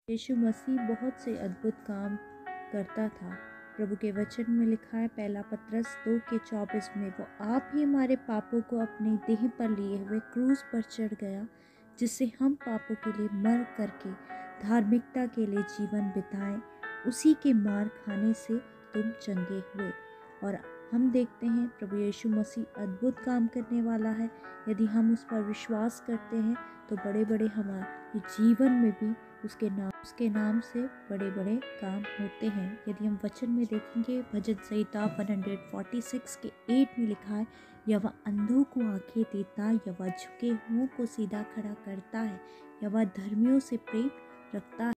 यीशु मसीह बहुत से अद्भुत काम करता था। प्रभु के वचन में लिखा है, पहला पतरस 2:24 में, वो आप ही हमारे पापों को अपनी देह पर लिए हुए क्रूस पर चढ़ गया, जिससे हम पापों के लिए मर करके धार्मिकता के लिए जीवन बिताएं। उसी के मार खाने से तुम चंगे हुए। और हम देखते हैं प्रभु यीशु मसीह अद्भुत काम करने वाला है। यदि हम उस पर विश्वास करते हैं तो बड़े बड़े हमारे जीवन में भी उसके नाम से बड़े बड़े काम होते हैं। यदि हम वचन में देखेंगे, भजन संहिता 146 के 8 में लिखा है, यह वह अंधों को आंखें देता, यह वह झुके हुओं को सीधा खड़ा करता है, यह वह धर्मियों से प्रेम रखता है।